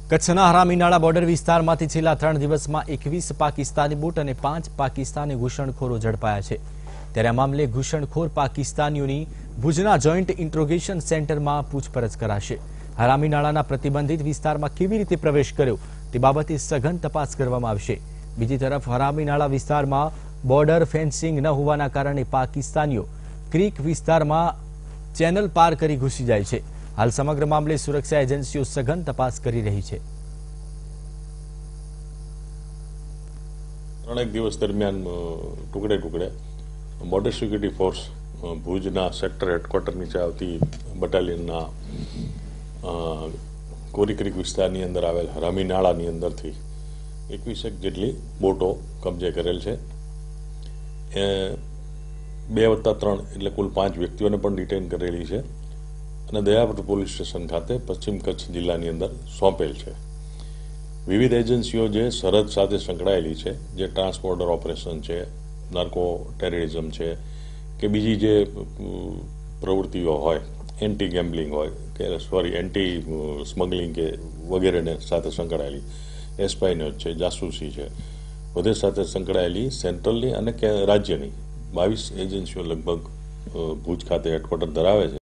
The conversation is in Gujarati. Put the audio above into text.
કચ્છના હરામીનાળા બોર્ડર વિસ્તારમાંથી છેલ્લા 3 દિવસમાં 21 પાકિસ્તાની બોટ અને 5 પાકિસ્તાની ઘૂસણખોરો ઝડપાયા છે। ત્યારે આ મામલે ઘૂસણખોર પાકિસ્તાનીઓની ભુજના જોઈન્ટ ઇન્ટ્રોગેશન સેન્ટરમાં પૂછપરછ કરાશે। હરામીનાળાના પ્રતિબંધિત વિસ્તારમાં કેવી રીતે પ્રવેશ કર્યો તે બાબતે સઘન તપાસ કરવામાં આવશે। બીજી તરફ હરામીનાળા વિસ્તારમાં બોર્ડર ફેન્સિંગ ન હોવાના કારણે પાકિસ્તાનીઓ ક્રીક વિસ્તારમાં ચેનલ પાર કરી ઘૂસી જાય છે। हाल समग्र मामले सुरक्षा एजेंसीओ सघन तपास करी रही है। ત્રણેક દિવસ દરમિયાન ટુકડે ટુકડે બોર્ડર સિક્યુરિટી ફોર્સ ભુજના સેક્ટર હેડક્વાર્ટર નીચે આવતી બટાલિયનના કોરી ક્રીક વિસ્તારની અંદર આવેલ હરામીનાળાની અંદરથી 21 જેટલી બોટો કબજે કરેલ છે। 2+3 એટલે કુલ 5 વ્યક્તિઓને પણ ડિટેન કરેલી છે અને દયાપુર પોલીસ સ્ટેશન ખાતે પશ્ચિમ કચ્છ જિલ્લાની અંદર સોંપેલ છે। વિવિધ એજન્સીઓ જે સરહદ સાથે સંકળાયેલી છે, જે ટ્રાન્સબોર્ડર ઓપરેશન છે, નાર્કો ટેરરિઝમ છે કે બીજી જે પ્રવૃત્તિઓ હોય, એન્ટી ગેમ્બલિંગ હોય કે એન્ટી સ્મગલિંગ કે વગેરેને સાથે સંકળાયેલી એસ્પાઇનોજ છે, જાસૂસી છે, બધે સાથે સંકળાયેલી સેન્ટ્રલની અને રાજ્યની 22 એજન્સીઓ લગભગ ભુજ ખાતે હેડક્વાર્ટર ધરાવે છે।